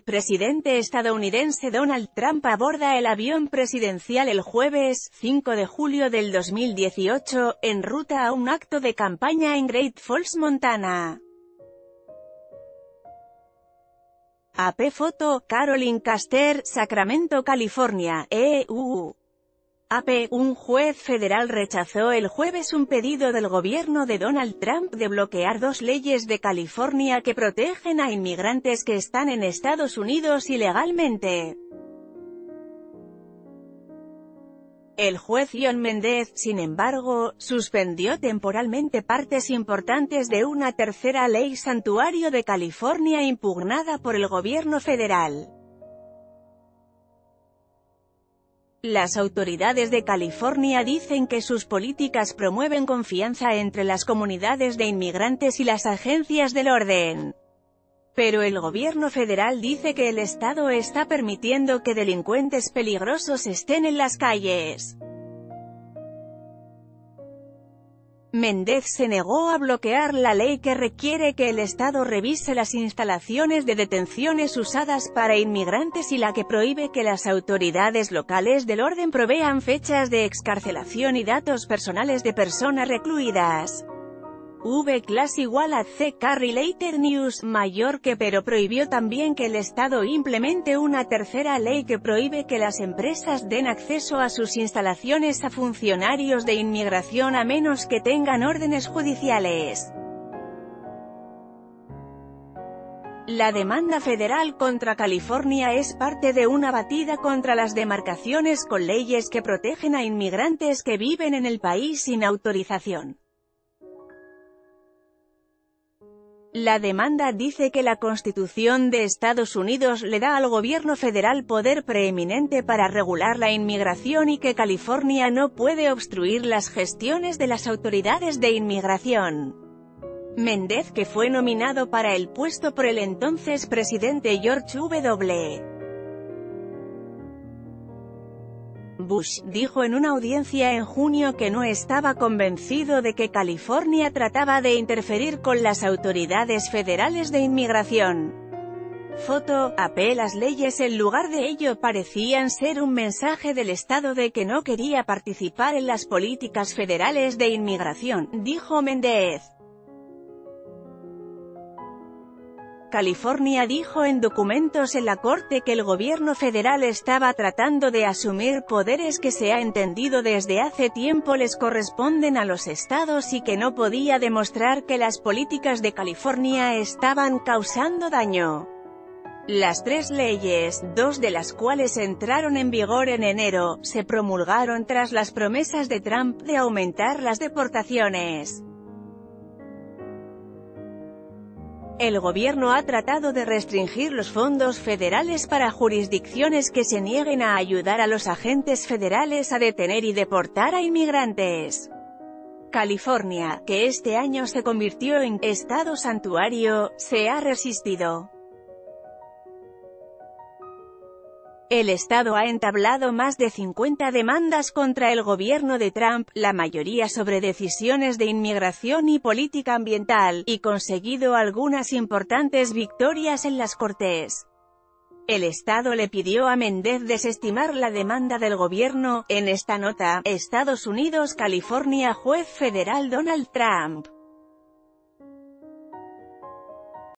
presidente estadounidense Donald Trump aborda el avión presidencial el jueves, 5 de julio del 2018, en ruta a un acto de campaña en Great Falls, Montana. AP Foto, Carolyn Caster, Sacramento, California, EU. AP, un juez federal rechazó el jueves un pedido del gobierno de Donald Trump de bloquear dos leyes de California que protegen a inmigrantes que están en Estados Unidos ilegalmente. El juez John Mendez, sin embargo, suspendió temporalmente partes importantes de una tercera ley santuario de California impugnada por el gobierno federal. Las autoridades de California dicen que sus políticas promueven confianza entre las comunidades de inmigrantes y las agencias del orden. Pero el gobierno federal dice que el estado está permitiendo que delincuentes peligrosos estén en las calles. Mendez se negó a bloquear la ley que requiere que el Estado revise las instalaciones de detenciones usadas para inmigrantes y la que prohíbe que las autoridades locales del orden provean fechas de excarcelación y datos personales de personas recluidas. V-Class igual a CK Related News, mayor que pero prohibió también que el Estado implemente una tercera ley que prohíbe que las empresas den acceso a sus instalaciones a funcionarios de inmigración a menos que tengan órdenes judiciales. La demanda federal contra California es parte de una batida contra las demarcaciones con leyes que protegen a inmigrantes que viven en el país sin autorización. La demanda dice que la Constitución de Estados Unidos le da al gobierno federal poder preeminente para regular la inmigración y que California no puede obstruir las gestiones de las autoridades de inmigración. Mendez, que fue nominado para el puesto por el entonces presidente George W. Bush, dijo en una audiencia en junio que no estaba convencido de que California trataba de interferir con las autoridades federales de inmigración. Foto, AP. Las leyes en lugar de ello parecían ser un mensaje del Estado de que no quería participar en las políticas federales de inmigración, dijo Mendez. California dijo en documentos en la corte que el gobierno federal estaba tratando de asumir poderes que se ha entendido desde hace tiempo les corresponden a los estados y que no podía demostrar que las políticas de California estaban causando daño. Las tres leyes, dos de las cuales entraron en vigor en enero, se promulgaron tras las promesas de Trump de aumentar las deportaciones. El gobierno ha tratado de restringir los fondos federales para jurisdicciones que se nieguen a ayudar a los agentes federales a detener y deportar a inmigrantes. California, que este año se convirtió en estado santuario, se ha resistido. El estado ha entablado más de 50 demandas contra el gobierno de Trump, la mayoría sobre decisiones de inmigración y política ambiental, y conseguido algunas importantes victorias en las cortes. El estado le pidió a Mendez desestimar la demanda del gobierno. En esta nota, Estados Unidos, California, juez federal Donald Trump